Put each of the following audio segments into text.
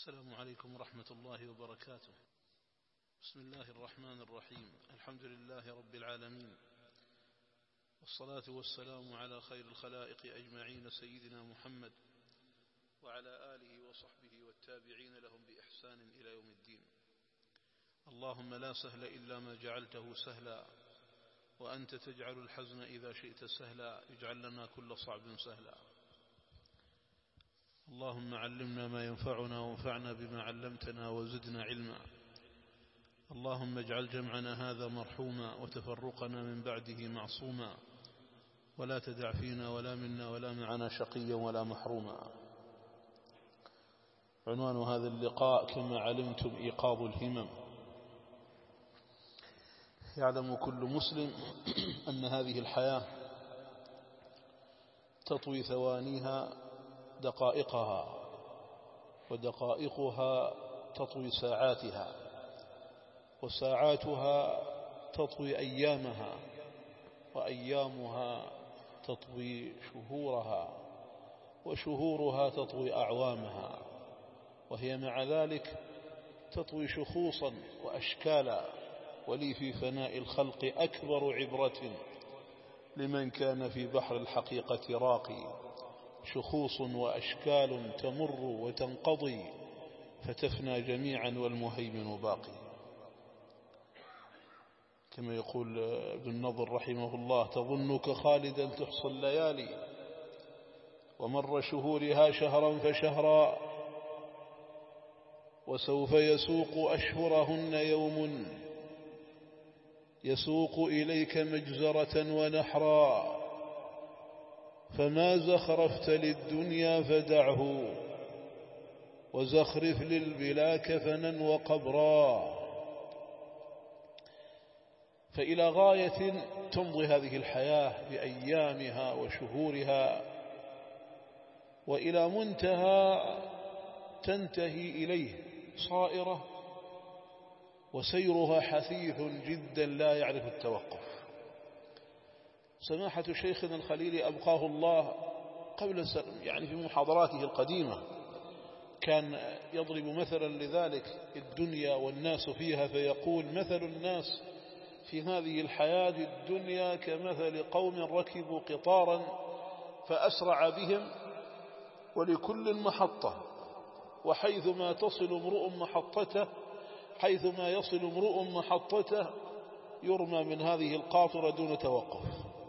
السلام عليكم ورحمة الله وبركاته. بسم الله الرحمن الرحيم. الحمد لله رب العالمين، والصلاة والسلام على خير الخلائق أجمعين سيدنا محمد وعلى آله وصحبه والتابعين لهم بإحسان إلى يوم الدين. اللهم لا سهل إلا ما جعلته سهلا، وأنت تجعل الحزن إذا شئت سهلا. اجعل لنا كل صعب سهلا. اللهم علمنا ما ينفعنا وانفعنا بما علمتنا وزدنا علما. اللهم اجعل جمعنا هذا مرحوما وتفرقنا من بعده معصوما، ولا تدع فينا ولا منا ولا معنا شقيا ولا محروما. عنوان هذا اللقاء كما علمتم إيقاظ الهمم. يعلم كل مسلم أن هذه الحياة تطوي ثوانيها دقائقها، ودقائقها تطوي ساعاتها، وساعاتها تطوي أيامها، وأيامها تطوي شهورها، وشهورها تطوي أعوامها، وهي مع ذلك تطوي شخوصا وأشكالا. ولي في فناء الخلق أكبر عبرة لمن كان في بحر الحقيقة راقي. شخوص وأشكال تمر وتنقضي، فتفنى جميعا والمهيمن باقي. كما يقول ابن النضر رحمه الله: تظنك خالدا تحصى الليالي، ومر شهورها شهرا فشهرا، وسوف يسوق أشهرهن يوم يسوق إليك مجزرة ونحرا. فما زخرفت للدنيا فدعه، وزخرف للبلا كفنا وقبرا. فإلى غاية تمضي هذه الحياة بأيامها وشهورها، وإلى منتهى تنتهي إليه صائرة، وسيرها حثيث جدا لا يعرف التوقف. سماحة شيخنا الخليل أبقاه الله قبل يعني في محاضراته القديمة كان يضرب مثلا لذلك الدنيا والناس فيها، فيقول: مثل الناس في هذه الحياة الدنيا كمثل قوم ركبوا قطارا فأسرع بهم، ولكل محطة، وحيثما تصل امرؤ محطته، حيثما يصل امرؤ محطته يرمى من هذه القاطرة دون توقف.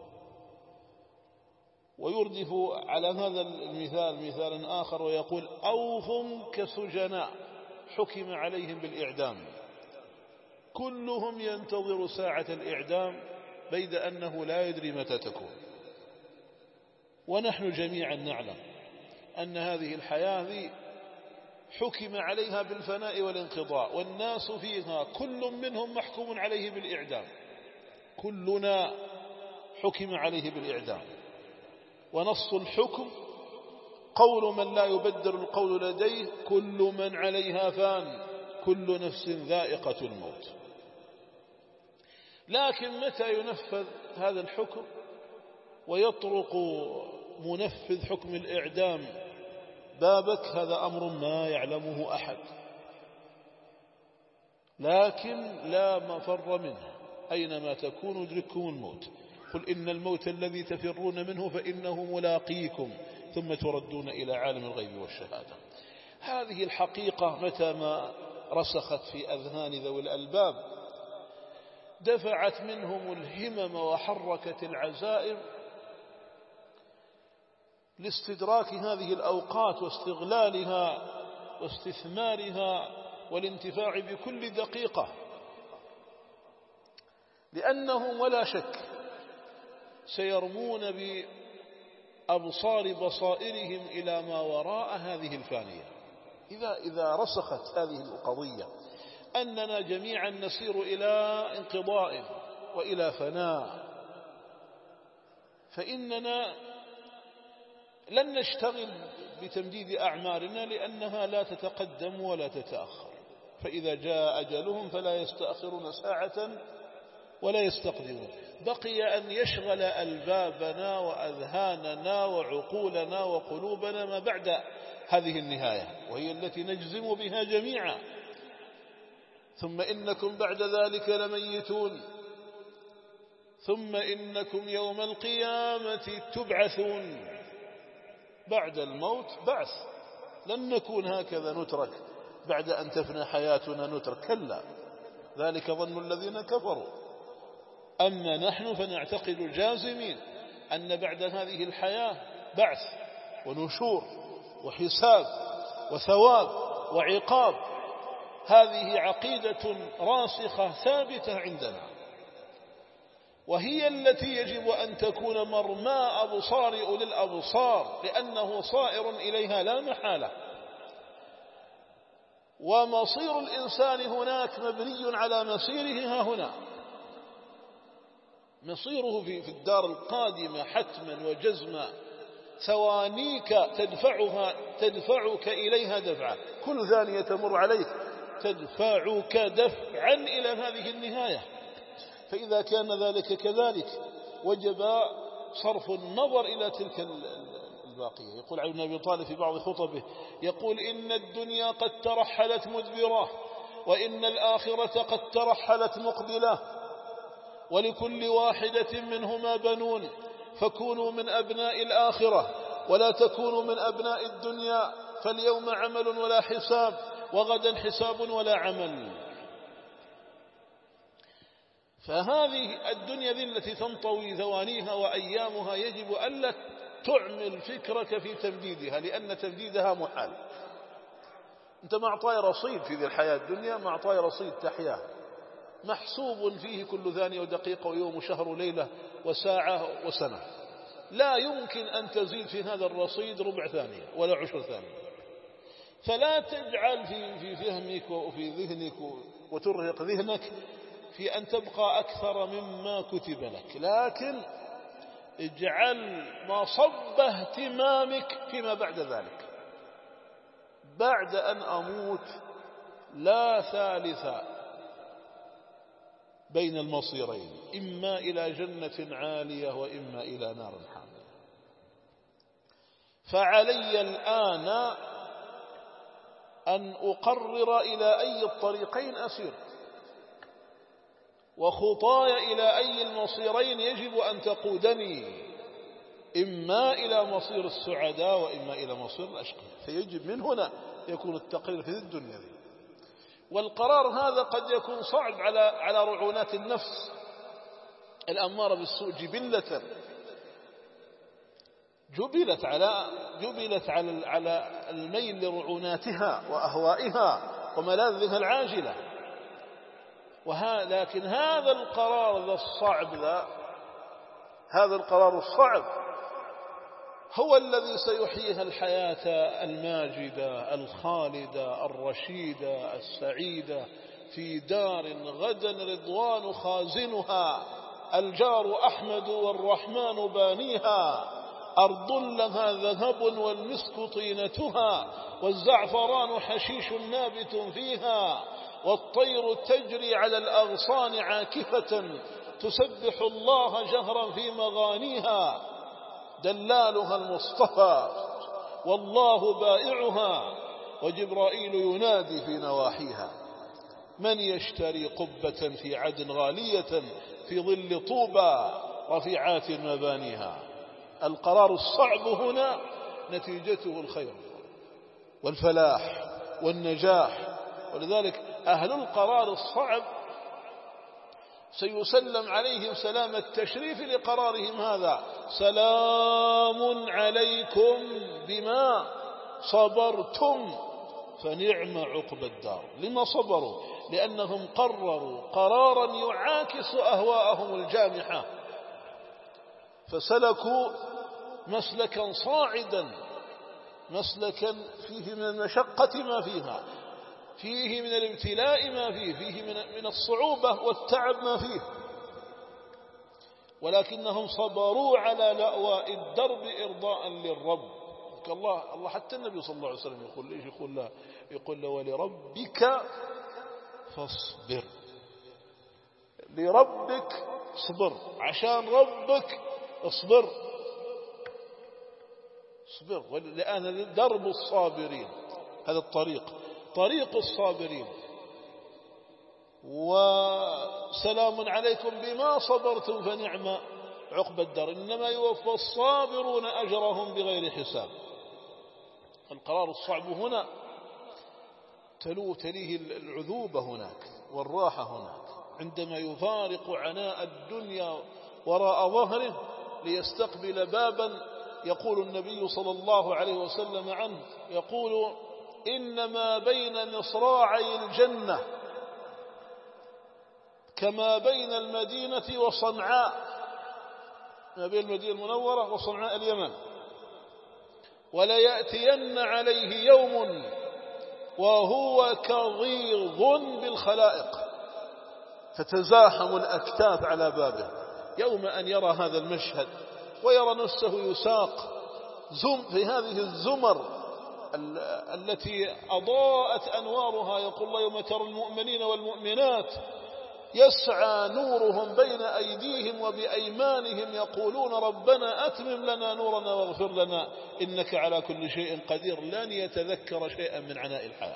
ويردف على هذا المثال مثالا آخر ويقول: أوف كسجناء حكم عليهم بالإعدام، كلهم ينتظر ساعة الإعدام بيد أنه لا يدري متى تكون. ونحن جميعا نعلم أن هذه الحياة حكم عليها بالفناء والانقضاء، والناس فيها كل منهم محكوم عليه بالإعدام، كلنا حكم عليه بالإعدام. ونص الحكم قول من لا يبدل القول لديه: كل من عليها فان، كل نفس ذائقة الموت. لكن متى ينفذ هذا الحكم ويطرق منفذ حكم الإعدام بابك؟ هذا أمر ما يعلمه أحد، لكن لا مفر منه. أينما تكونوا يدرككم الموت. قل إن الموت الذي تفرون منه فإنه ملاقيكم، ثم تردون إلى عالم الغيب والشهادة. هذه الحقيقة متى ما رسخت في أذهان ذوي الألباب دفعت منهم الهمم وحركت العزائم لاستدراك هذه الأوقات واستغلالها واستثمارها والانتفاع بكل دقيقة، لأنهم ولا شك سيرمون بأبصار بصائرهم إلى ما وراء هذه الفانية. إذا رسخت هذه القضية أننا جميعا نسير إلى انقضاء وإلى فناء، فإننا لن نشتغل بتمديد أعمارنا، لأنها لا تتقدم ولا تتأخر. فإذا جاء أجلهم فلا يستأخرون ساعة ولا يستقدمون. بقي أن يشغل ألبابنا وأذهاننا وعقولنا وقلوبنا ما بعد هذه النهاية، وهي التي نجزم بها جميعا: ثم إنكم بعد ذلك لميتون ثم إنكم يوم القيامة تبعثون. بعد الموت بعث، لن نكون هكذا نترك بعد أن تفنى حياتنا نترك، كلا، ذلك ظن الذين كفروا. أما نحن فنعتقد جازمين أن بعد هذه الحياة بعث ونشور وحساب وثواب وعقاب. هذه عقيدة راسخة ثابتة عندنا، وهي التي يجب أن تكون مرماء أبصار أولي الأبصار، لأنه صائر إليها لا محالة. ومصير الإنسان هناك مبني على مصيره ها هنا، مصيره في الدار القادمة حتما وجزما. ثوانيك تدفعك إليها دفعة، كل ثانية تمر عليك تدفعك دفعا إلى هذه النهاية. فإذا كان ذلك كذلك وجب صرف النظر إلى تلك الباقية. يقول علي بن أبي طالب في بعض خطبه، يقول: إن الدنيا قد ترحلت مدبرة، وإن الآخرة قد ترحلت مقبلة، ولكل واحدة منهما بنون، فكونوا من أبناء الآخرة ولا تكونوا من أبناء الدنيا، فاليوم عمل ولا حساب، وغدا حساب ولا عمل. فهذه الدنيا ذي التي تنطوي ثوانيها وأيامها يجب ألا تعمل فكرك في تمديدها، لأن تمديدها محال. أنت معطاي رصيد في ذي الحياة الدنيا، معطاي رصيد تحياه محسوب فيه كل ثانية ودقيقة ويوم وشهر وليلة وساعة وسنة، لا يمكن أن تزيد في هذا الرصيد ربع ثانية ولا 10 ثانية. فلا تجعل في فهمك وفي ذهنك وترهق ذهنك في أن تبقى أكثر مما كتب لك، لكن اجعل مصب اهتمامك فيما بعد ذلك. بعد أن أموت لا ثالث بين المصيرين، إما إلى جنة عالية وإما إلى نار حامية. فعلي الآن أن أقرر إلى أي الطريقين أسير، وخطاي إلى أي المصيرين يجب أن تقودني، إما إلى مصير السعداء وإما إلى مصير الأشقياء. فيجب من هنا يكون التقرير في الدنيا دي. والقرار هذا قد يكون صعب على رعونات النفس الأمارة بالسوء جبلة، جبلت على الميل لرعوناتها وأهوائها وملاذها العاجلة. لكن هذا القرار الصعب، هذا القرار الصعب هو الذي سيحييها الحياة الماجدة الخالدة الرشيدة السعيدة في دار غدا رضوان خازنها، الجار أحمد والرحمن بانيها، أرض لها ذهب والمسك طينتها، والزعفران حشيش نابت فيها، والطير تجري على الأغصان عاكفة تسبح الله جهرا في مغانيها، دلالها المصطفى والله بائعها، وجبرائيل ينادي في نواحيها: من يشتري قبة في عدن غالية في ظل طوبى رفيعات مبانيها. القرار الصعب هنا نتيجته الخير والفلاح والنجاح. ولذلك أهل القرار الصعب سيسلم عليهم سلام التشريف لقرارهم هذا: سلام عليكم بما صبرتم فنعم عقبى الدار. لما صبروا؟ لأنهم قرروا قرارا يعاكس أهواءهم الجامحة، فسلكوا مسلكا صاعدا، مسلكا فيه من المشقة ما فيها، فيه من الابتلاء ما فيه من الصعوبة والتعب ما فيه، ولكنهم صبروا على لأواء الدرب إرضاء للرب. الله حتى النبي صلى الله عليه وسلم يقول ليش؟ يقول له: ولربك فاصبر. لربك اصبر، عشان ربك اصبر، اصبر. لأن درب الصابرين، هذا الطريق طريق الصابرين. وسلام عليكم بما صبرتم فنعم عقبى الدار، إنما يوفى الصابرون أجرهم بغير حساب. القرار الصعب هنا تليه العذوبة هناك والراحة هناك، عندما يفارق عناء الدنيا وراء ظهره ليستقبل بابا يقول النبي صلى الله عليه وسلم عنه، يقول إنما بين مصراعي الجنة كما بين المدينة وصنعاء، ما بين المدينة المنورة وصنعاء اليمن، وليأتين عليه يوم وهو كغيظ بالخلائق، فتزاحم الأكتاف على بابه. يوم أن يرى هذا المشهد ويرى نفسه يساق في هذه الزمر التي أضاءت أنوارها، يقول الله يوم ترى المؤمنين والمؤمنات يسعى نورهم بين أيديهم وبأيمانهم يقولون ربنا أتمم لنا نورنا واغفر لنا إنك على كل شيء قدير، لن يتذكر شيئا من عناء الحياة.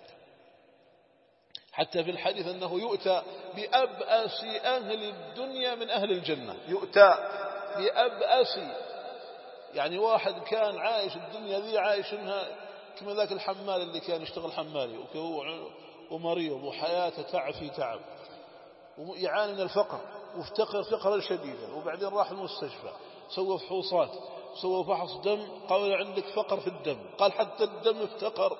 حتى في الحديث أنه يؤتى بأبأس أهل الدنيا من أهل الجنة، يؤتى بأبأس، يعني واحد كان عايش الدنيا ذي عايشها كما ذاك الحمال اللي كان يشتغل حمالي ومريض وحياته تعب في تعب ويعاني من الفقر وافتقر فقرا شديدا، وبعدين راح المستشفى سوى فحوصات سوى فحص دم، قال عندك فقر في الدم، قال حتى الدم افتقر.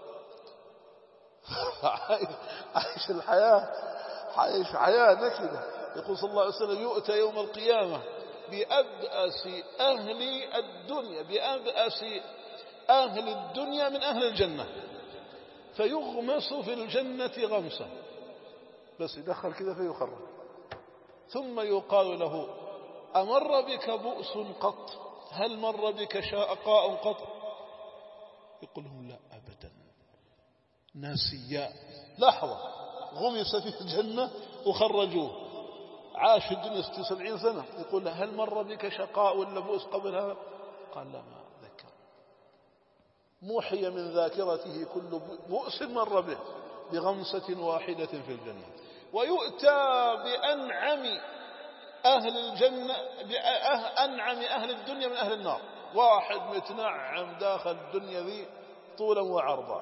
عايش الحياة، عايش حياة نكدة. يقول صلى الله عليه وسلم يؤتى يوم القيامة بأبأس أهل الدنيا، بأبأس أهل الدنيا من أهل الجنة، فيغمس في الجنة غمسة، بس يدخل كذا فيخرج، ثم يقال له أمر بك بؤس قط؟ هل مر بك شقاء قط؟ يقول لهم لا أبدا، ناسيا. لحظة غمس في الجنة وخرجوه، عاش في الدنيا 76 سنة، يقول له هل مر بك شقاء ولا بؤس قبل هذا؟ قال لا ما ذكر، موحي من ذاكرته كل بؤس مر به بغمسة واحدة في الجنة. ويؤتى بأنعم أهل الجنة، بأنعم أهل الدنيا من أهل النار، واحد متنعم داخل الدنيا ذي طولا وعرضا،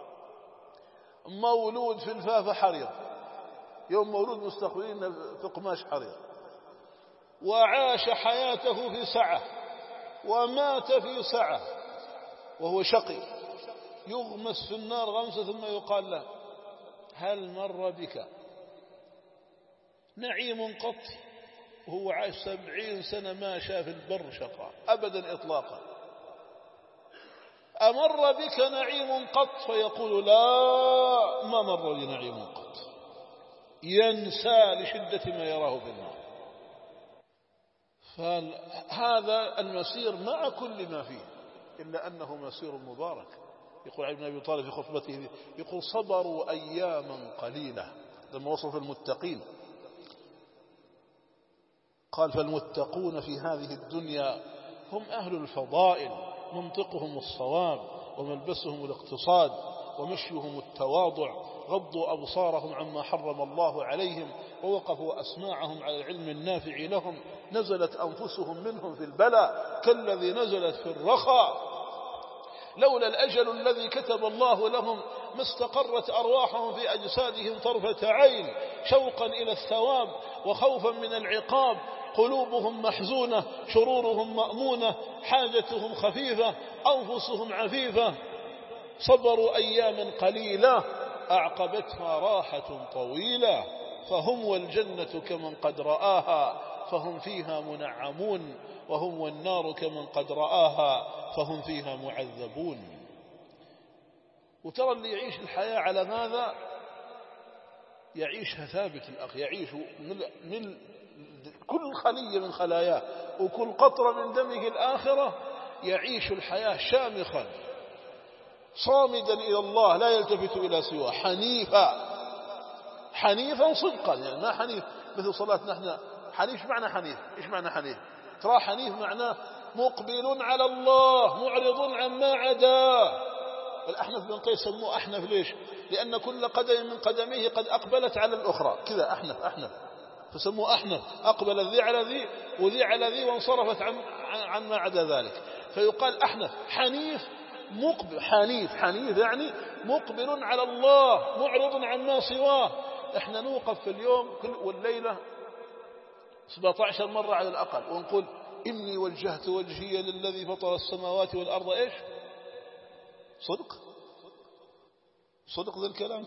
مولود في الفافة حرير، يوم مولود مستقبلين في قماش حرير، وعاش حياته في سعة ومات في سعة وهو شقي، يغمس في النار غمسة ثم يقال له هل مر بك نعيم قط؟ وهو عاش 70 سنة ما شاف البر شقاء أبدا إطلاقا. أمر بك نعيم قط؟ فيقول لا ما مر لي نعيم قط، ينسى لشدة ما يراه في النار. فهذا المسير مع كل ما فيه إلا أنه مسير مبارك. يقول علي بن أبي طالب في خطبته، يقول صبروا أياما قليلة، لما وصف المتقين قال فالمتقون في هذه الدنيا هم أهل الفضائل، منطقهم الصواب وملبسهم الاقتصاد ومشيهم التواضع، غضوا أبصارهم عما حرم الله عليهم ووقفوا أسماعهم على العلم النافع لهم، نزلت أنفسهم منهم في البلاء كالذي نزلت في الرخاء، لولا الأجل الذي كتب الله لهم ما استقرت أرواحهم في أجسادهم طرفة عين، شوقا إلى الثواب وخوفا من العقاب، قلوبهم محزونة شرورهم مأمونة، حاجتهم خفيفة أنفسهم عفيفة، صبروا أياما قليلة أعقبتها راحة طويلة، فهم والجنة كمن قد رآها فهم فيها منعمون، وهم والنار كمن قد رآها فهم فيها معذبون. وترى اللي يعيش الحياة على ماذا؟ يعيشها ثابت الأخ، يعيش من كل خلية من خلاياه وكل قطرة من دمه الآخرة، يعيش الحياة شامخا صامدا إلى الله لا يلتفت إلى سواه، حنيفا صدقا، يعني ما حنيف مثل صلاتنا احنا حنيف. ايش معنى حنيف؟ ايش معنى حنيف؟ ترى حنيف معناه مقبل على الله معرض عما عداه. الأحنف بن قيس سموه أحنف ليش؟ لأن كل قدم من قدميه قد أقبلت على الأخرى كذا أحنف فسموه أحنف، أقبل ذي على ذي وذي على ذي وانصرفت عن ما عدا ذلك، فيقال أحنف. حنيف مقبل، حنيف يعني مقبل على الله معرض عن ما سواه. احنا نوقف في اليوم والليلة 17 مرة على الأقل ونقول إني وجهت وجهي للذي فطر السماوات والأرض. إيش؟ صدق ذا الكلام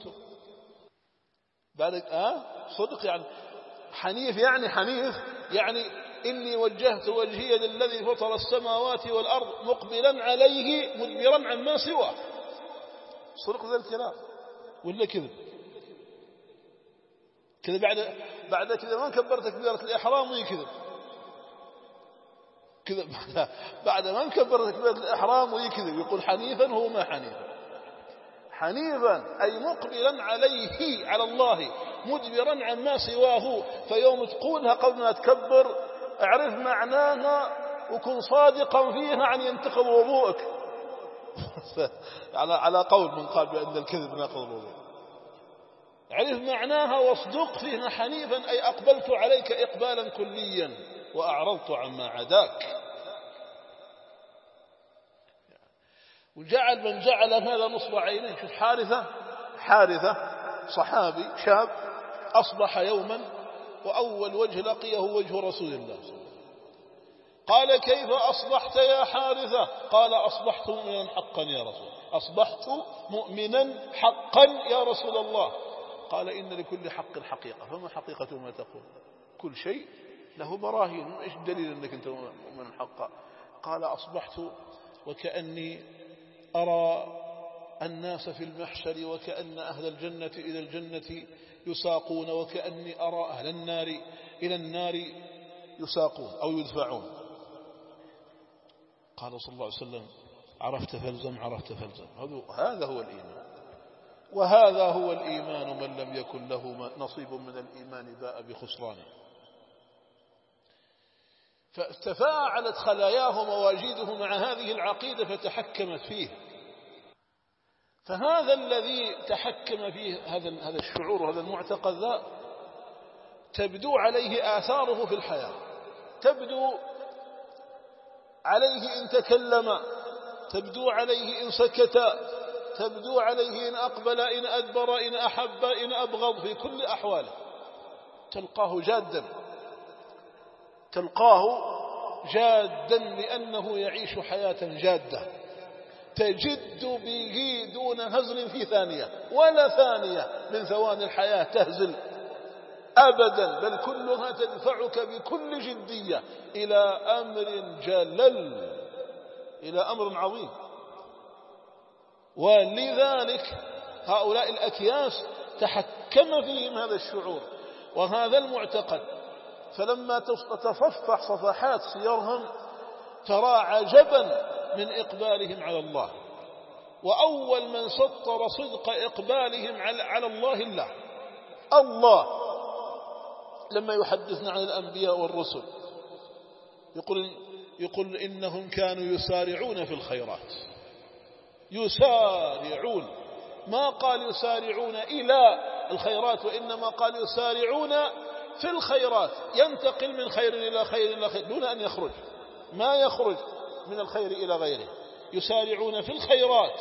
بعد صدق. يعني حنيف يعني إني وجهت وجهي للذي فطر السماوات والأرض مقبلا عليه مدبرا عما سواه. صدق ذا الكلام ولا كذب؟ كذا بعد كذا ما كبرت تكبيرة الإحرام ويكذب كذا بعد ما كبرت تكبيرة الإحرام ويكذب يقول حنيفا هو ما حنيفا أي مقبلا عليه على الله مدبرا عما سواه. فيوم تقولها قبل ما تكبر اعرف معناها وكن صادقا فيها عن ينتقض وضوءك على قول من قال بأن الكذب ناقض الوضوء. اعرف معناها واصدق فيها. حنيفا أي أقبلت عليك إقبالا كليا وأعرضت عما عداك. وجعل من جعل هذا نصب عينيه. شوف حارثة صحابي شاب أصبح يوما وأول وجه لقيه وجه رسول الله صلى الله عليه وسلم. قال كيف أصبحت يا حارثة؟ قال أصبحت مؤمنا حقا يا رسول الله. أصبحت مؤمنا حقا يا رسول الله. قال إن لكل حق حقيقة. فما حقيقة ما تقول؟ كل شيء له براهين. إيش الدليل أنك أنت مؤمن حقا؟ قال أصبحت وكأني أرى الناس في المحشر وكأن أهل الجنة إلى الجنة يساقون وكأني أرى أهل النار إلى النار يساقون أو يدفعون. قال صلى الله عليه وسلم عرفت فالزم. هذا هو الإيمان. وهذا هو الإيمان. من لم يكن له نصيب من الإيمان باء بخسرانه. فتفاعلت خلاياه ومواجيده مع هذه العقيدة فتحكمت فيه. فهذا الذي تحكم فيه هذا الشعور وهذا المعتقد ذا تبدو عليه آثاره في الحياة. تبدو عليه إن تكلم، تبدو عليه إن سكت، تبدو عليه إن أقبل إن أدبر إن أحب إن أبغض. في كل أحواله تلقاه جادا لأنه يعيش حياة جادة تجد به دون هزل في ثانية ولا ثانية من ثواني الحياة تهزل أبدا، بل كلها تدفعك بكل جدية إلى أمر جلل، إلى أمر عظيم. ولذلك هؤلاء الأكياس تحكم فيهم هذا الشعور وهذا المعتقد. فلما تصفح صفحات سيرهم ترى عجبا من إقبالهم على الله. وأول من سطر صدق إقبالهم على الله لما يحدثنا عن الأنبياء والرسل يقول إنهم كانوا يسارعون في الخيرات. يسارعون، ما قال يسارعون إلى الخيرات وإنما قال يسارعون في الخيرات. ينتقل من خير إلى خير إلى خير دون أن يخرج، ما يخرج من الخير إلى غيره. يسارعون في الخيرات.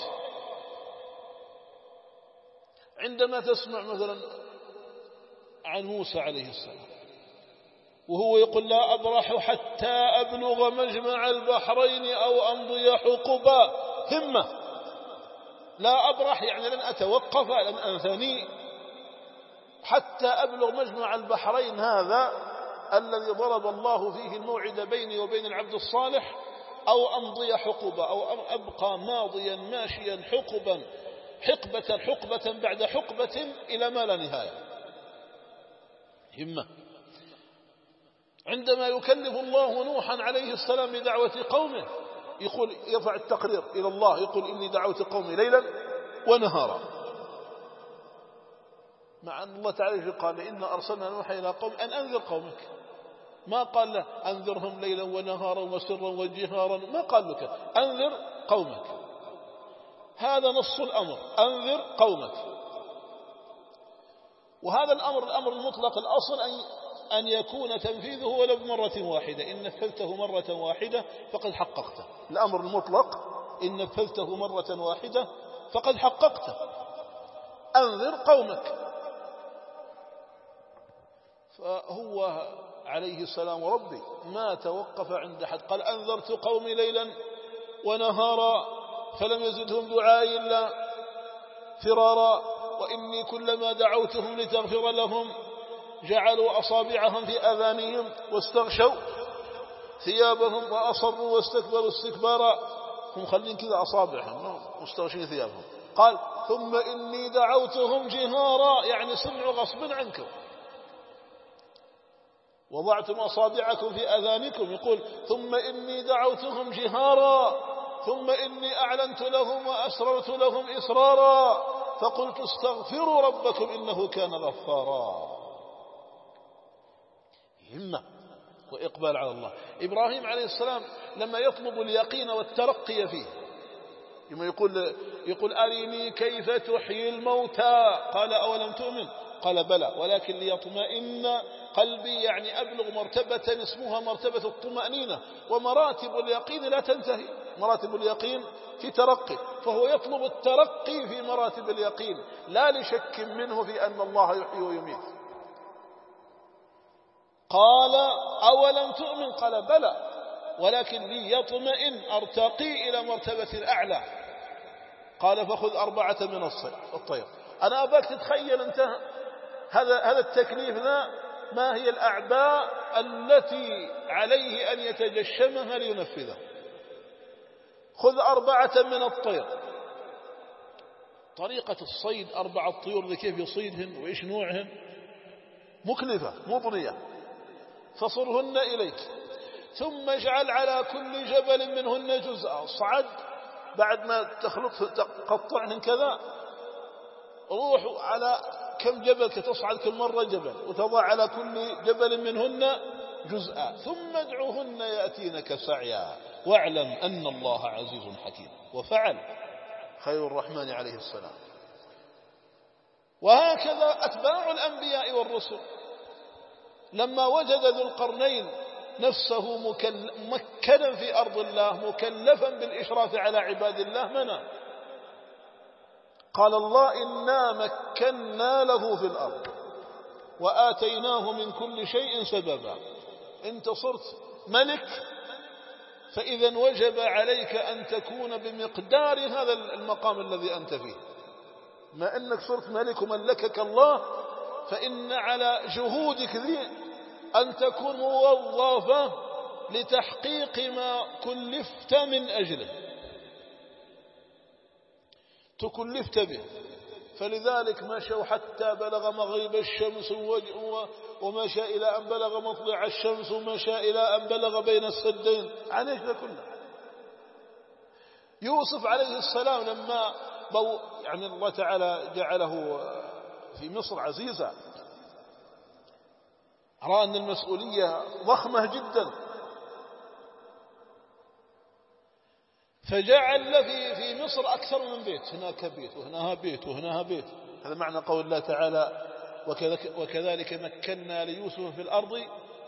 عندما تسمع مثلا عن موسى عليه السلام وهو يقول لا أبرح حتى أبلغ مجمع البحرين أو أمضي حقبا، همة، لا أبرح يعني لن أتوقف لن أنثني حتى أبلغ مجمع البحرين، هذا الذي ضرب الله فيه الموعد بيني وبين العبد الصالح، أو أمضي حقبا أو أبقى ماضيا ماشيا حقبة بعد حقبة إلى ما لا نهاية. همة. عندما يكلف الله نوحا عليه السلام بدعوة قومه يقول يرفع التقرير إلى الله يقول إني دعوت قومي ليلا ونهارا. مع أن الله تعالى قال إنا أرسلنا نوحا إلى قوم أن أنذر قومك، ما قال له أنذرهم ليلا ونهارا وسرا وجهارا، ما قال لك أنذر قومك، هذا نص الأمر، أنذر قومك. وهذا الأمر المطلق الأصل أن يكون تنفيذه ولو بمرة واحدة، إن نفذته مرة واحدة فقد حققته. الأمر المطلق إن نفذته مرة واحدة فقد حققته، أنذر قومك. فهو عليه السلام وربي ما توقف عند حد، قال أنذرت قومي ليلا ونهارا فلم يزدهم دعائي إلا فرارا، وإني كلما دعوتهم لتغفر لهم جعلوا أصابعهم في آذانهم واستغشوا ثيابهم وأصروا واستكبروا استكبارا. هم خلين كذا أصابعهم مستغشين ثيابهم. قال ثم إني دعوتهم جهارا، يعني سمعوا غصبا عنكم، وضعتم أصابعكم في آذانكم. يقول ثم إني دعوتهم جهارا ثم إني أعلنت لهم وأسررت لهم إسرارا فقلت استغفروا ربكم إنه كان غفارا. همة وإقبال على الله. إبراهيم عليه السلام لما يطلب اليقين والترقي فيه، لما يقول أرني كيف تحيي الموتى، قال أولم تؤمن؟ قال بلى ولكن ليطمئن قلبي، يعني أبلغ مرتبة اسمها مرتبة الطمأنينة. ومراتب اليقين لا تنتهي، مراتب اليقين في ترقي، فهو يطلب الترقي في مراتب اليقين لا لشك منه في أن الله يحيي ويميت. قال أولم تؤمن؟ قال بلى ولكن ليطمئن أرتقي إلى مرتبة الأعلى. قال فخذ 4 من الطير. أنا أباك تتخيل أنت هذا التكليف ما هي الأعباء التي عليه أن يتجشمها لينفذها. خذ 4 من الطير. طريقة الصيد 4 طيور كيف يصيدهن وإيش نوعهن مكلفة مضنية، فصرهن إليك ثم اجعل على كل جبل منهن جزءا. صعد بعد ما تقطعهن كذا، روح على كم جبل تصعد كل مرة جبل وتضع على كل جبل منهن جزءا، ثم ادعوهن يأتينك سعيا واعلم أن الله عزيز حكيم. وفعل خير الرحمن عليه السلام. وهكذا أتباع الأنبياء والرسل، لما وجد ذو القرنين نفسه مكنا في أرض الله مكلفا بالإشراف على عباد الله، منع. قال الله إنا مكنا له في الأرض وآتيناه من كل شيء سببا. انت صرت ملك، فإذا وجب عليك أن تكون بمقدار هذا المقام الذي أنت فيه. ما أنك صرت ملك وملكك الله، فإن على جهودك ذي أن تكون موظفة لتحقيق ما كلفت من أجله، تكلفت به. فلذلك مشوا حتى بلغ مغيب الشمس ومشى إلى أن بلغ مطلع الشمس ومشى إلى أن بلغ بين السدين. عن إيش كله؟ يوسف عليه السلام لما يعني الله تعالى جعله في مصر عزيزا، رأى أن المسؤولية ضخمة جدا، فجعل في مصر أكثر من بيت، هناك بيت وهناها بيت وهناها بيت. هذا معنى قول الله تعالى وكذلك مكنا ليوسف في الأرض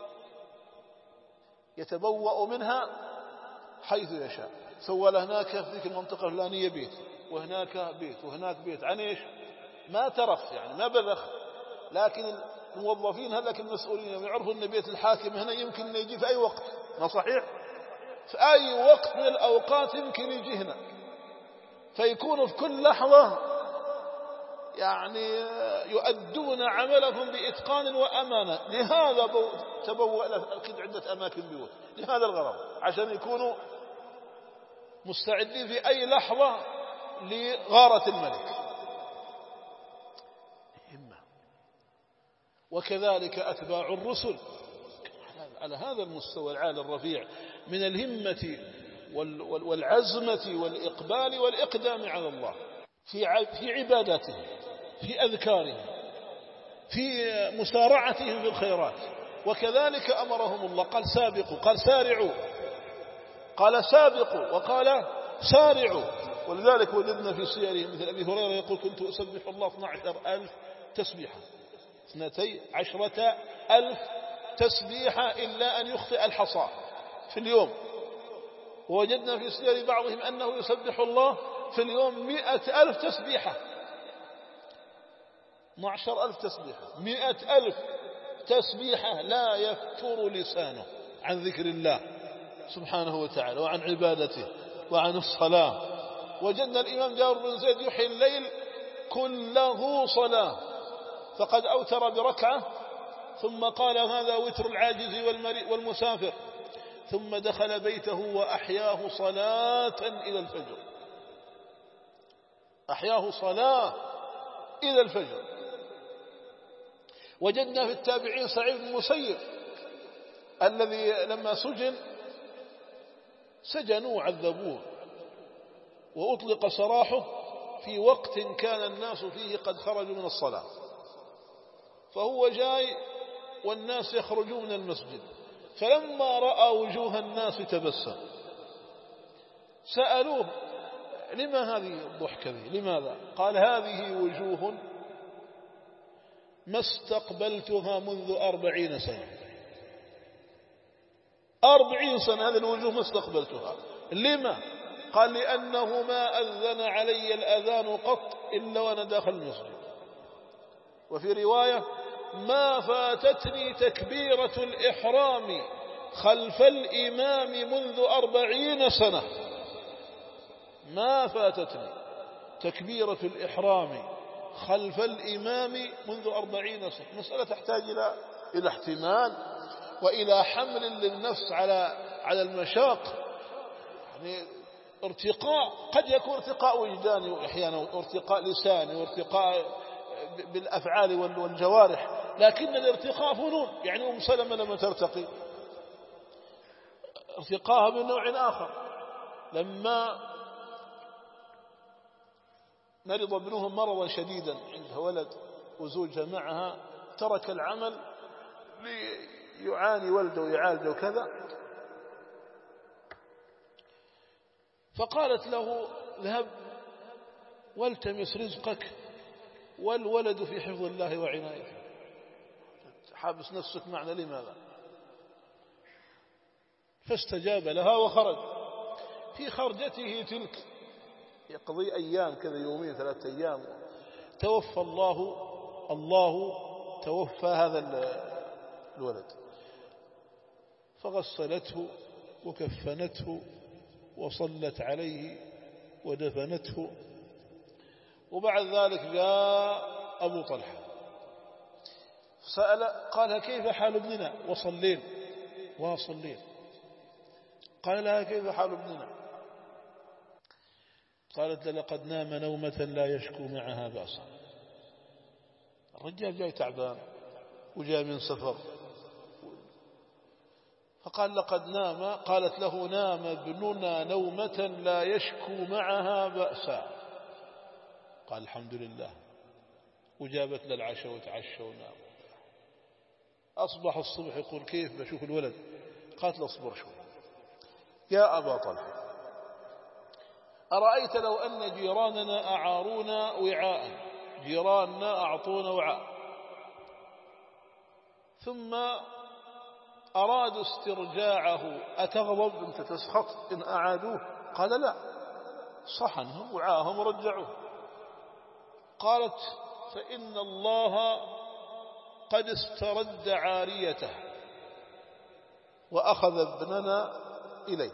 يتبوأ منها حيث يشاء. سوى له هناك في ذيك المنطقة الفلانية بيت وهناك بيت وهناك بيت. عن إيش؟ ما ترف، يعني ما بذخ. لكن الموظفين هذاك المسؤولين يعرفوا أن بيت الحاكم هنا يمكن أن يجي في أي وقت، ما صحيح؟ في أي وقت من الأوقات يمكن يجي هنا، فيكونوا في كل لحظة يعني يؤدون عملهم بإتقان وأمانة. لهذا تبوأ له أكيد عدة أماكن بيوت لهذا الغرض، عشان يكونوا مستعدين في أي لحظة لغارة الملك. همة. وكذلك أتباع الرسل على هذا المستوى العالي الرفيع من الهمة والعزمة والإقبال والإقدام على الله في عباداتهم، في أذكارهم، في مسارعتهم في الخيرات. وكذلك أمرهم الله، قال سابقوا، قال سارعوا، قال سابقوا وقال سارعوا. ولذلك وجدنا في سيره مثل أبي هريرة يقول كنت أسبح الله 12,000 تسبيحة، 12,000 تسبيحة إلا أن يخطئ الحصى في اليوم. ووجدنا في سير بعضهم أنه يسبح الله في اليوم 100,000 تسبيحة، 12,000 تسبيحة، 100,000 تسبيحة لا يفتر لسانه عن ذكر الله سبحانه وتعالى وعن عبادته وعن الصلاة. وجدنا الإمام جابر بن زيد يحيي الليل كله صلاة، فقد أوتر بركعة ثم قال هذا وتر العاجز والمسافر، ثم دخل بيته وأحياه صلاة إلى الفجر، أحياه صلاة إلى الفجر. وجدنا في التابعين سعيد بن المسيب الذي لما سجنوا وعذبوه وأطلق سراحه في وقت كان الناس فيه قد خرجوا من الصلاة، فهو جاي والناس يخرجون من المسجد، فلما رأى وجوه الناس تبسم. سألوه لما هذه الضحكة لماذا؟ قال هذه وجوه ما استقبلتها منذ 40 سنة، 40 سنة هذه الوجوه ما استقبلتها. لما؟ قال لأنه ما أذن علي الأذان قط إلا وأنا داخل المسجد. وفي رواية ما فاتتني تكبيرة الإحرام خلف الإمام منذ 40 سنة، ما فاتتني تكبيرة الإحرام خلف الإمام منذ 40 سنة. مسألة تحتاج إلى احتمال وإلى حمل للنفس على المشاق، يعني ارتقاء، قد يكون ارتقاء وجداني أحيانا وارتقاء لساني وارتقاء بالأفعال والجوارح، لكن الارتقاء فنون. يعني أم سلمة لما ترتقي ارتقاها من نوع آخر. لما مرض ابنه مرضا شديدا، عندها ولد وزوجها معها، ترك العمل ليعاني ولده ويعالجه وكذا، فقالت له اذهب والتمس رزقك والولد في حفظ الله وعنايته. حابس نفسك معنا لماذا؟ فاستجاب لها وخرج. في خرجته تلك يقضي أيام كذا، يومين 3 أيام، توفى الله توفى هذا الولد، فغسلته وكفنته وصلت عليه ودفنته. وبعد ذلك جاء أبو طلحة سأل، قال كيف حال ابننا؟ وصلين. قال لها كيف حال ابننا؟ قالت لقد نام نومة لا يشكو معها بأسا. الرجال جاي تعبان وجاء من سفر، فقال لقد نام. قالت له نام ابننا نومة لا يشكو معها بأسا. قال الحمد لله. وجابت للعشاء وتعشى ونام. أصبح الصبح يقول كيف بشوف الولد؟ قالت له اصبر شوي يا أبا طلحة، أرأيت لو أن جيراننا أعارونا وعاء، جيراننا أعطونا وعاء، ثم أرادوا استرجاعه، أتغضب أنت تسخط إن أعادوه؟ قال لا، صحنهم وعاهم ورجعوه. قالت فإن الله قد استرد عاريته وأخذ ابننا إليه.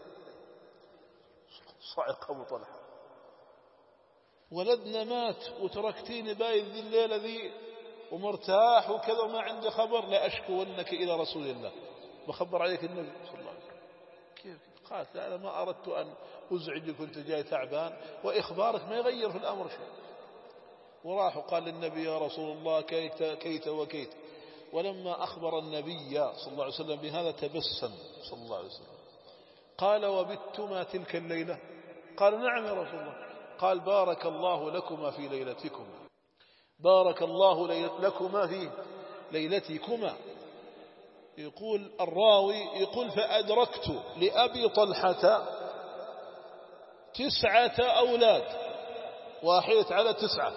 صعق أبو طلحة، ولدنا مات وتركتيني بايد ذي الليلة ذي ومرتاح وكذا وما عندي خبر، لا أشكونك إلى رسول الله، بخبر عليك النبي صلى الله عليه وسلم. كيف؟ قالت لا أنا ما أردت أن أزعجك، كنت جاي تعبان وإخبارك ما يغير في الأمر شيء. وراح وقال للنبي يا رسول الله كيت وكيت. ولما أخبر النبي صلى الله عليه وسلم بهذا تبسم صلى الله عليه وسلم. قال وبتما تلك الليلة؟ قال نعم يا رسول الله. قال بارك الله لكما في ليلتكما. بارك الله لكما في ليلتكما. يقول الراوي يقول فأدركت لأبي طلحة 9 أولاد، 1 على 9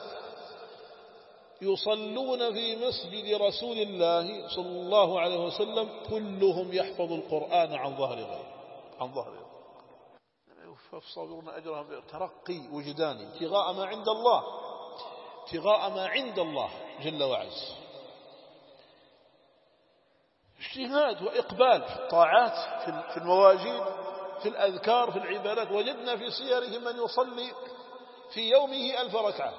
يصلون في مسجد رسول الله صلى الله عليه وسلم، كلهم يحفظ القرآن عن ظهر غير عن ظهر غير. فالصابرون أجرهم ترقي وجداني ابتغاء ما عند الله، ابتغاء ما عند الله جل وعز، اجتهاد وإقبال في الطاعات، في المواجيد، في الأذكار، في العبادات. وجدنا في سيرهم من يصلي في يومه 1000 ركعة.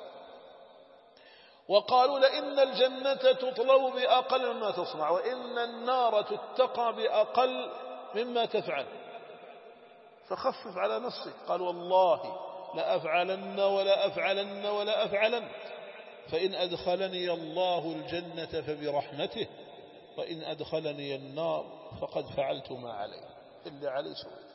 وقالوا لئن الجنة تطلب بأقل مما تصنع، وإن النار تتقى بأقل مما تفعل، فخفف على نفسك. قال والله لأفعلن ولا أفعلن ولا أفعلن، فإن أدخلني الله الجنة فبرحمته، وإن أدخلني النار فقد فعلت ما علي، اللي علي سويت.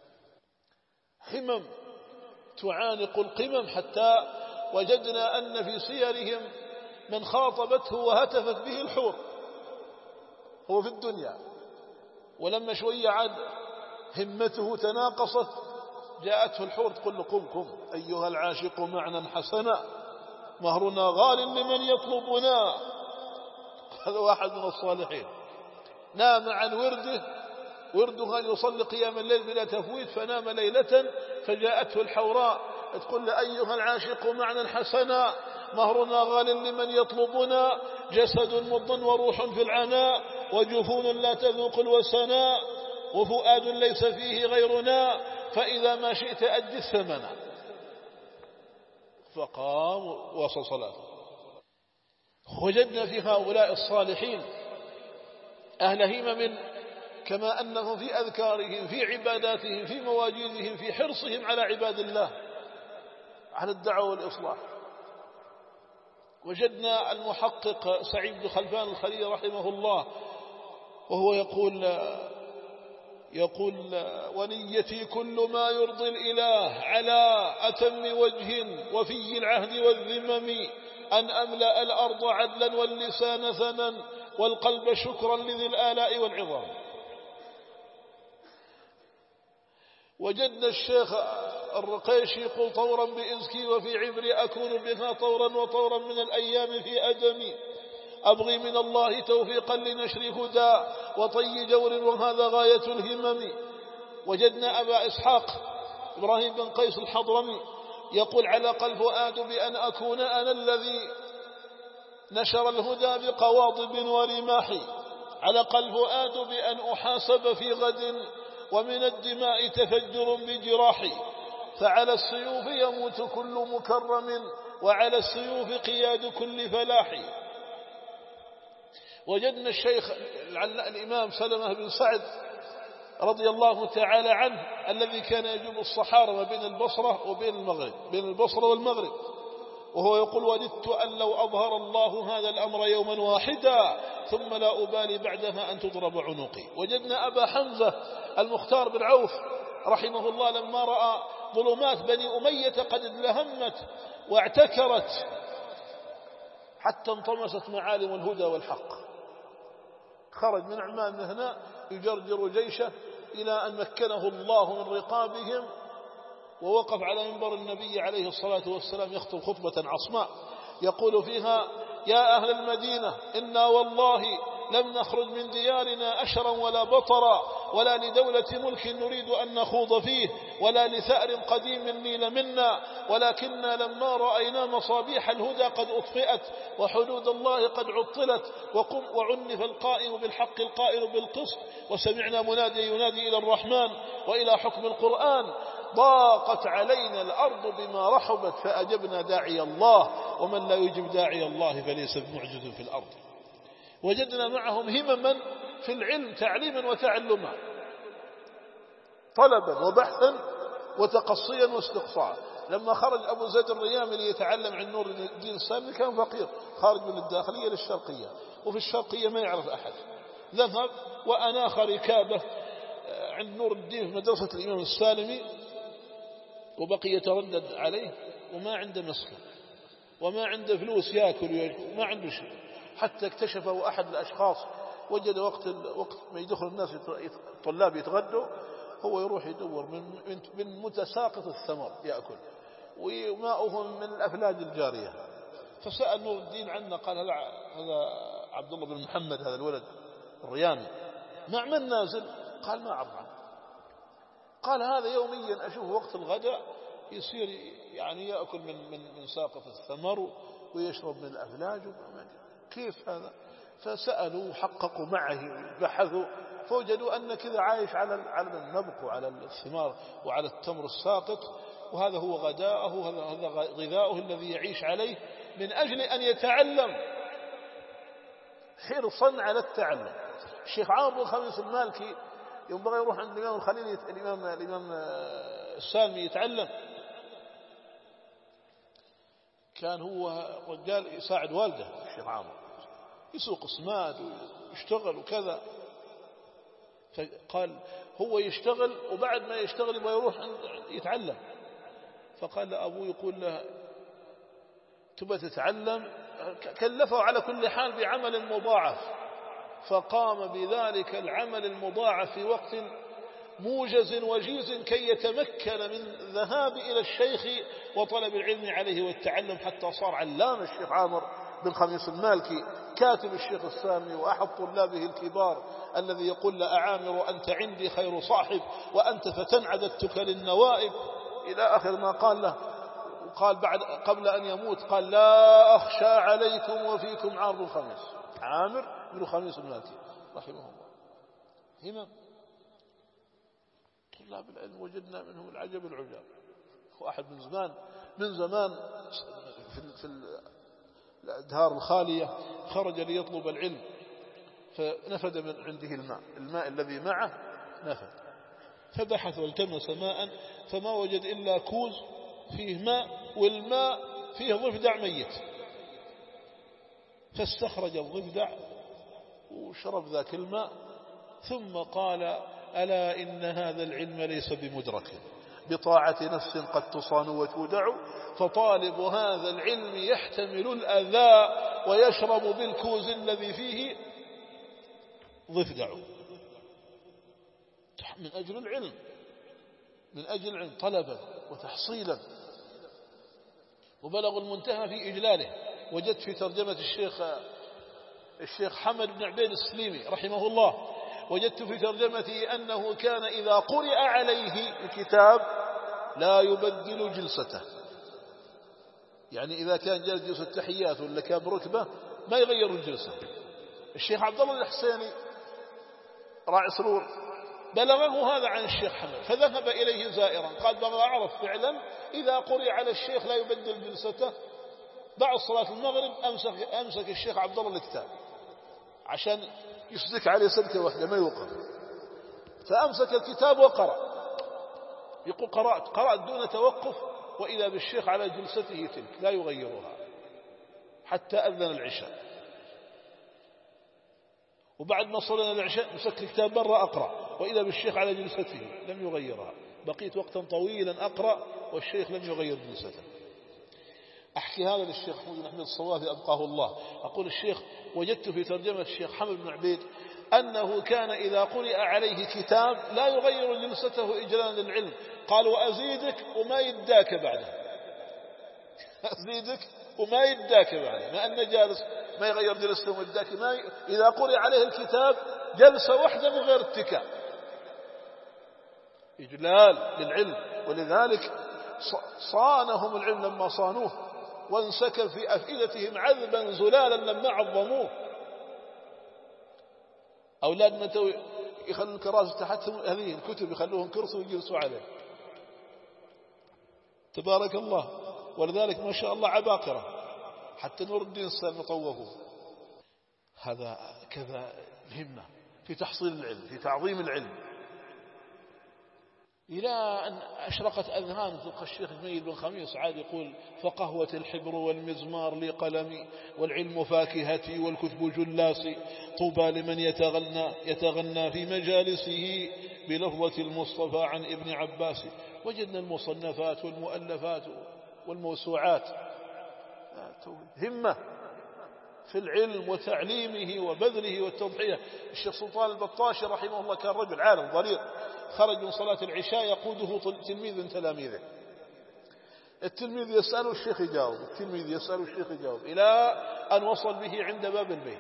همم تعانق القمم، حتى وجدنا أن في سيرهم من خاطبته وهتفت به الحور، هو في الدنيا، ولما شوية عاد همته تناقصت، جاءته الحور تقول له قم أيها العاشق معنا حسنا، مهرنا غال لمن يطلبنا. هذا واحد من الصالحين نام عن ورده أن يصلي قيام الليل بلا تفويت، فنام ليلة فجاءته الحوراء تقول له أيها العاشق معنا حسنا، مهرنا غال لمن يطلبنا، جسد مض وروح في العناء، وجفون لا تذوق الوسناء، وفؤاد ليس فيه غيرنا، فإذا ما شئت أد الثمن. فقام وصل صلاته. وجدنا في هؤلاء الصالحين أهل همم، كما أنهم في أذكارهم، في عباداتهم، في مواجيدهم، في حرصهم على عباد الله، على الدعوة والإصلاح. وجدنا المحقق سعيد بن خلفان الخليلي رحمه الله وهو يقول ونيتي كل ما يرضي الإله على أتم وجه وفي العهد والذمم، أن أملأ الأرض عدلا واللسان ثنا والقلب شكرا لذي الآلاء والعظام. وجدنا الشيخ الرقيشي يقول طورا بإزكي وفي عبري أكون بها طورا وطورا من الأيام في أدمي، أبغي من الله توفيقا لنشر هدى وطي جور وهذا غاية الهمم. وجدنا أبا إسحاق إبراهيم بن قيس الحضرمي يقول علق الفؤاد بأن أكون أنا الذي نشر الهدى بقواضب ورماح، علق الفؤاد بأن أحاسب في غد ومن الدماء تفجر بجراحي، فعلى السيوف يموت كل مكرم وعلى السيوف قياد كل فلاح. وجدنا الشيخ الإمام سلمة بن سعد رضي الله تعالى عنه الذي كان يجوب الصحارى ما بين البصرة وبين المغرب، بين البصرة والمغرب، وهو يقول وددت أن لو أظهر الله هذا الأمر يوما واحدا ثم لا أبالي بعدها أن تضرب عنقي. وجدنا أبا حمزة المختار بن عوف رحمه الله لما رأى ظلمات بني أمية قد ادلهمت واعتكرت حتى انطمست معالم الهدى والحق، خرج من عمان من هنا يجرجر جيشه إلى أن مكنه الله من رقابهم، ووقف على منبر النبي عليه الصلاة والسلام يخطب خطبة عصماء يقول فيها يا أهل المدينة إنا والله لم نخرج من ديارنا أشرا ولا بطرا ولا لدولة ملك نريد أن نخوض فيه ولا لثأر قديم النيل منا، ولكننا لما رأينا مصابيح الهدى قد أطفئت وحدود الله قد عطلت وعنف القائم بالحق القائل بالقسط، وسمعنا منادي ينادي إلى الرحمن وإلى حكم القرآن، ضاقت علينا الأرض بما رحبت فأجبنا داعي الله، ومن لا يجب داعي الله فليس بمعجز في الأرض. وجدنا معهم همما في العلم تعليما وتعلما، طلبا وبحثا وتقصيا واستقصاء. لما خرج أبو زيد الريامي ليتعلم عن نور الدين السامي كان فقير، خارج من الداخلية للشرقية، وفي الشرقية ما يعرف أحد، ذهب وأناخ ركابه عند نور الدين في مدرسة الإمام السالمي، وبقي يتردد عليه وما عنده مسكن، وما عنده فلوس يأكل وما عنده شيء، حتى اكتشفه أحد الأشخاص، وجد وقت ما يدخل الناس الطلاب يتغدوا هو يروح يدور من متساقط الثمر يأكل، وماؤه من الأفلاج الجارية. فسأل نور الدين عنه، قال هذا عبد الله بن محمد، هذا الولد الرياني، مع من نازل؟ قال ما أعرف عنه. قال هذا يوميا أشوف وقت الغداء يصير يعني يأكل من ساقط الثمر ويشرب من الأفلاج. كيف هذا؟ فسألوا وحققوا معه بحثوا، فوجدوا أن كذا عايش على النبق وعلى الثمار وعلى التمر الساقط، وهذا هو غداءه، هذا غذاؤه الذي يعيش عليه من أجل أن يتعلم، حرصا على التعلم. الشيخ عامر بن خميس المالكي يوم بغى يروح عند الإمام الخليلي الإمام السالمي يتعلم، كان هو رجال يساعد والده الشيخ عامر، يسوق اسماد ويشتغل وكذا. فقال هو يشتغل وبعد ما يشتغل يبغى يروح يتعلم، فقال أبوه يقول له تبى تتعلم، كلفه على كل حال بعمل مضاعف، فقام بذلك العمل المضاعف في وقت موجز وجيز كي يتمكن من الذهاب إلى الشيخ وطلب العلم عليه والتعلم، حتى صار علام الشيخ عامر بن خميس المالكي كاتب الشيخ السامي وأحد طلابه الكبار الذي يقول لأعامر أنت عندي خير صاحب وأنت فتن عددتك للنوائب، إلى آخر ما قال له. وقال قبل أن يموت قال لا أخشى عليكم وفيكم عامر بن خميس، عامر بن خميس المالكي رحمه الله. هنا طلاب العلم وجدنا منهم العجب العجاب. واحد من زمان في الأدهار الخالية خرج ليطلب العلم، فنفد من عنده الماء الذي معه نفد، فبحث والتمس ماء فما وجد إلا كوز فيه ماء، والماء فيه ضفدع ميت، فاستخرج الضفدع وشرب ذاك الماء، ثم قال ألا إن هذا العلم ليس بمدرك، بطاعة نفس قد تصان وتودع، فطالب هذا العلم يحتمل الأذى ويشرب بالكوز الذي فيه ضفدع، من أجل العلم، من أجل العلم طلبا وتحصيلا. وبلغ المنتهى في إجلاله. وجدت في ترجمة الشيخ حمد بن عبيد السليمي رحمه الله، وجدت في ترجمته أنه كان إذا قرئ عليه الكتاب لا يبدل جلسته، يعني إذا كان جالس جلسة تحيات ولا كان بركبة ما يغير الجلسة. الشيخ عبد الله الحسيني راعي سرور بلغه هذا عن الشيخ حمد، فذهب إليه زائرا، قال بغى أعرف فعلا إذا قرئ على الشيخ لا يبدل جلسته. بعد صلاة المغرب أمسك الشيخ عبد الله الكتاب عشان يسلك عليه سلكة واحدة ما يوقف، فأمسك الكتاب وقرأ، يقول قرأت دون توقف، وإذا بالشيخ على جلسته تلك لا يغيرها حتى أذن العشاء. وبعد ما صلنا العشاء مسك الكتاب برا أقرأ، وإذا بالشيخ على جلسته لم يغيرها، بقيت وقتا طويلا أقرأ والشيخ لم يغير جلسته. أحكي هذا للشيخ محمود بن أحمد الصوافي أبقاه الله، أقول الشيخ وجدت في ترجمة الشيخ حمد بن عبيد أنه كان إذا قرئ عليه كتاب لا يغير جلسته إجلالا للعلم، قال وأزيدك وما يداك بعده، أزيدك وما يداك بعده، ما أنه جالس ما يغير جلسته ويداك، إذا قرئ عليه الكتاب جلسة واحدة من غير اتكاء، إجلال للعلم. ولذلك صانهم العلم لما صانوه، وانسكب في أفئدتهم عذبا زلالا لما عظموه. أولادنا يخلوا الكراسي تحتهم هذه الكتب يخلوهم كرسي ويجلسوا عليه، تبارك الله. ولذلك ما شاء الله عباقرة، حتى نور الدين السالم طوفوه. هذا كذا الهمة في تحصيل العلم، في تعظيم العلم، إلى أن أشرقت أذهان. تلقى الشيخ جميل بن خميس عاد يقول فقهوة الحبر والمزمار لي قلمي، والعلم فاكهتي والكتب جلاسي، طوبى لمن يتغنى في مجالسه بلفظة المصطفى عن ابن عباس. وجدنا المصنفات والمؤلفات والموسوعات همة في العلم وتعليمه وبذله والتضحية. الشيخ سلطان البطاشي رحمه الله كان رجل عالم ضرير، خرج من صلاة العشاء يقوده تلميذ من تلاميذه، التلميذ يسأله الشيخ يجاوب، التلميذ يسأله الشيخ يجاوب، إلى أن وصل به عند باب البيت.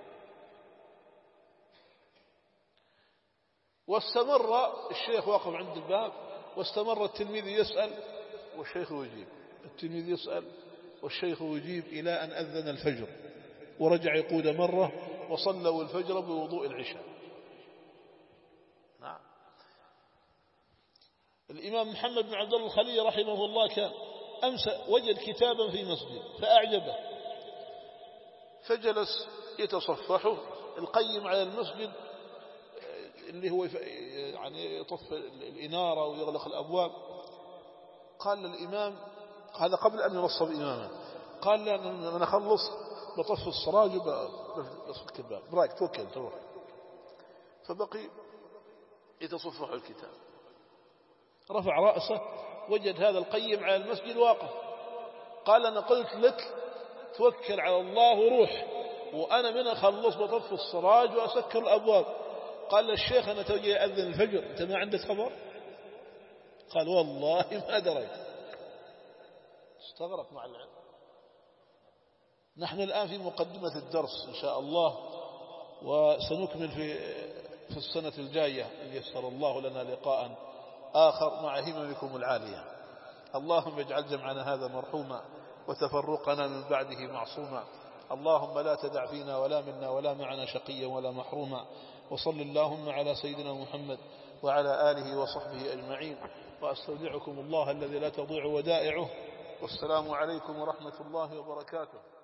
واستمر الشيخ واقف عند الباب، واستمر التلميذ يسأل والشيخ يجيب، التلميذ يسأل والشيخ يجيب، إلى أن أذن الفجر، ورجع يقول مرة وصلوا الفجر بوضوء العشاء. نعم. الإمام محمد بن عبد الله الخليل رحمه الله كان أمس وجد كتابا في مسجد فأعجبه، فجلس يتصفحه. القيم على المسجد اللي هو يعني يطفئ الإنارة ويغلق الأبواب، قال للإمام، هذا قبل أن ينصب إماما، قال لأن أخلص بطفي السراج وبصف الباب، برايك توكل تروح. فبقي يتصفح الكتاب، رفع رأسه وجد هذا القيم على المسجد واقف، قال أنا قلت لك توكل على الله وروح، وأنا من أخلص بطفي السراج وأسكر الأبواب. قال الشيخ أنا توجي أذن الفجر، أنت ما عندك خبر؟ قال والله ما دريت. استغرق مع العلم. نحن الآن في مقدمة الدرس إن شاء الله، وسنكمل في السنة الجاية إن يسر الله لنا لقاء آخر مع هممكم العالية. اللهم اجعل جمعنا هذا مرحوما وتفرقنا من بعده معصوما. اللهم لا تدع فينا ولا منا ولا معنا شقيا ولا محروما. وصل اللهم على سيدنا محمد وعلى آله وصحبه أجمعين، وأستودعكم الله الذي لا تضيع ودائعه. والسلام عليكم ورحمة الله وبركاته.